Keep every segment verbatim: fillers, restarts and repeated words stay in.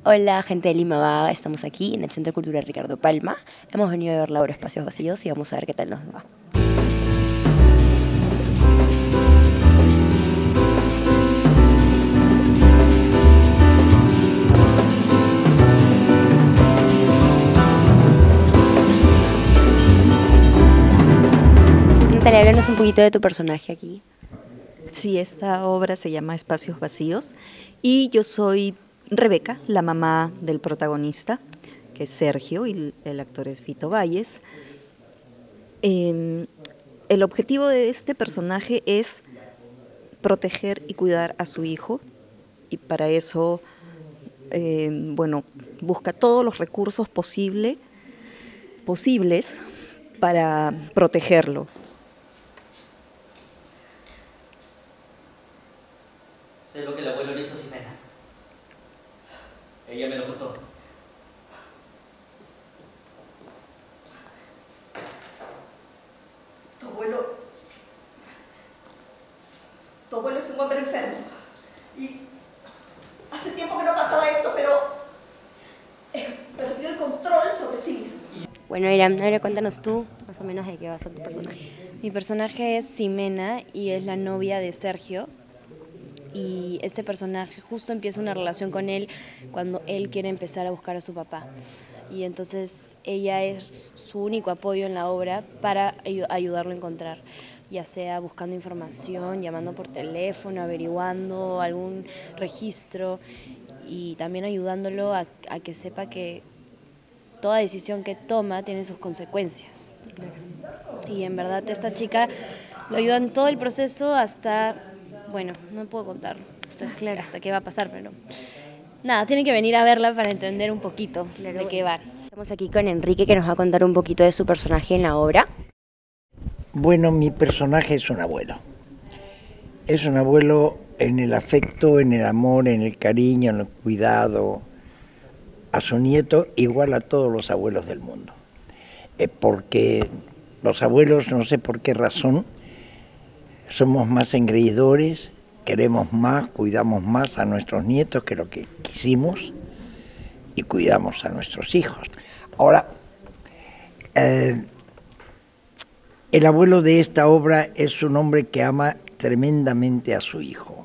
Hola, gente de Lima Vaga, estamos aquí en el Centro Cultural Ricardo Palma. Hemos venido a ver la obra Espacios Vacíos y vamos a ver qué tal nos va. Natalia, háblanos un poquito de tu personaje aquí. Sí, esta obra se llama Espacios Vacíos y yo soy Rebeca, la mamá del protagonista, que es Sergio, y el actor es Fito Valles. Eh, el objetivo de este personaje es proteger y cuidar a su hijo, y para eso, eh, bueno, busca todos los recursos posible, posibles para protegerlo. Sé lo que el abuelo le hizo a Ximena. Ella me lo contó. Tu abuelo... Tu abuelo es un hombre enfermo. Y hace tiempo que no pasaba esto, pero... eh, perdió el control sobre sí mismo. Bueno, Iram, ahora cuéntanos tú más o menos de qué va a ser tu personaje. Mi personaje es Ximena y es la novia de Sergio. Y este personaje justo empieza una relación con él cuando él quiere empezar a buscar a su papá. Y entonces ella es su único apoyo en la obra para ayudarlo a encontrar, ya sea buscando información, llamando por teléfono, averiguando algún registro y también ayudándolo a, a que sepa que toda decisión que toma tiene sus consecuencias. Y en verdad esta chica lo ayuda en todo el proceso hasta... Bueno, no puedo contar hasta, claro. hasta qué va a pasar, pero nada, tienen que venir a verla para entender un poquito claro. de qué va. Estamos aquí con Enrique, que nos va a contar un poquito de su personaje en la obra. Bueno, mi personaje es un abuelo. Es un abuelo en el afecto, en el amor, en el cariño, en el cuidado a su nieto, igual a todos los abuelos del mundo. Eh, porque los abuelos, no sé por qué razón, somos más engreidores, queremos más, cuidamos más a nuestros nietos que lo que quisimos y cuidamos a nuestros hijos. Ahora, eh, el abuelo de esta obra es un hombre que ama tremendamente a su hijo,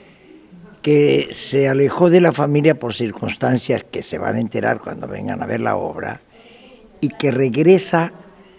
que se alejó de la familia por circunstancias que se van a enterar cuando vengan a ver la obra y que regresa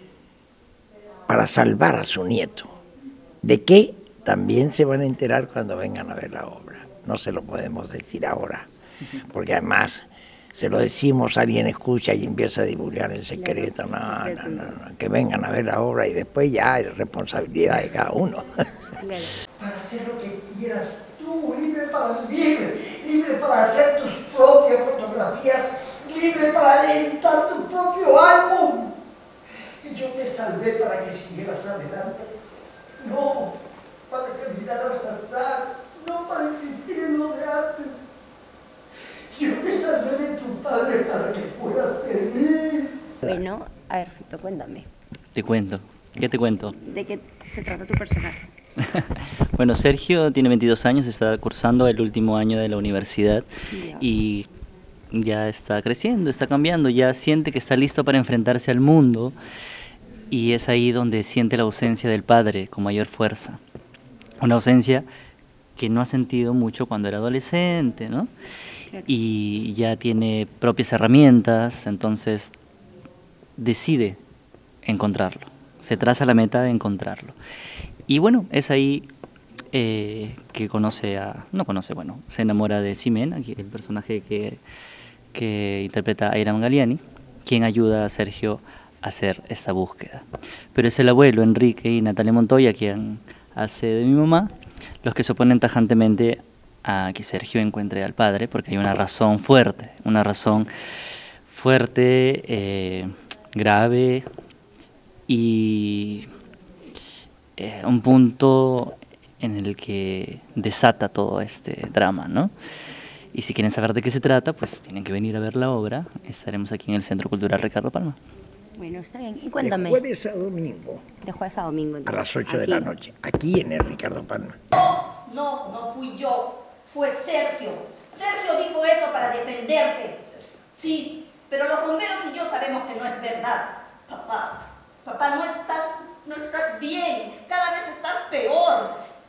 para salvar a su nieto. ¿De qué? También se van a enterar cuando vengan a ver la obra. No se lo podemos decir ahora, porque además se lo decimos, alguien escucha y empieza a divulgar el secreto. No, no, no, no, que vengan a ver la obra y después ya es responsabilidad de cada uno. Para hacer lo que quieras tú, libre para vivir, libre para hacer tus propias fotografías, libre para editar tu propio álbum. Y yo te salvé para que siguieras adelante. No, para que miraras atrás, no para insistir en lo de antes. Yo te salvé de tu padre para que fueras feliz. Bueno, a ver, Fito, cuéntame. Te cuento. ¿Qué te cuento? ¿De qué se trata tu personaje? Bueno, Sergio tiene veintidós años, está cursando el último año de la universidad yeah. y ya está creciendo, está cambiando, ya siente que está listo para enfrentarse al mundo. Y es ahí donde siente la ausencia del padre con mayor fuerza. Una ausencia que no ha sentido mucho cuando era adolescente, ¿no? Y ya tiene propias herramientas, entonces decide encontrarlo. Se traza la meta de encontrarlo. Y bueno, es ahí eh, que conoce a... No conoce, bueno, se enamora de Ximena, el personaje que, que interpreta a Iram Galliani, quien ayuda a Sergio hacer esta búsqueda. Pero es el abuelo, Enrique, y Natalia Montoya, quien hace de mi mamá, los que se oponen tajantemente a que Sergio encuentre al padre, porque hay una razón fuerte, una razón fuerte, eh, grave, y eh, un punto en el que desata todo este drama, ¿no? Y si quieren saber de qué se trata, pues tienen que venir a ver la obra. Estaremos aquí en el Centro Cultural Ricardo Palma. Bueno, está bien. Y cuéntame. De jueves a domingo. De jueves a domingo. Entonces. A las ocho aquí. de la noche. Aquí en el Ricardo Palma. No, no, no fui yo. Fue Sergio. Sergio dijo eso para defenderte.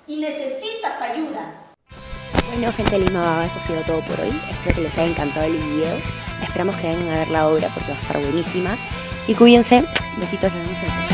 y necesitas ayuda. Bueno, gente de Lima Baba, eso ha sido todo por hoy. Espero que les haya encantado el video. Esperamos que vengan a ver la obra porque va a estar buenísima. Y cuídense. Besitos, nos vemos en el próximo.